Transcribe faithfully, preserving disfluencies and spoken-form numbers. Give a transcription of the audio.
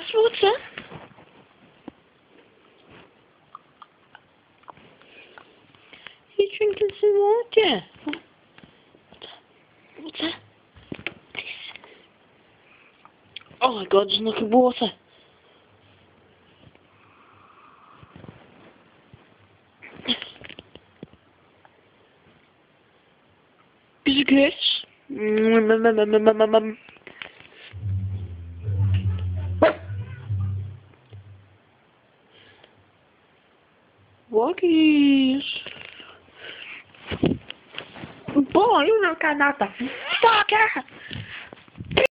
that's water. He's drinking some water. Water. Oh my god, just look at water. Is it good? Walkies. Boy, you look at that. Fuck it.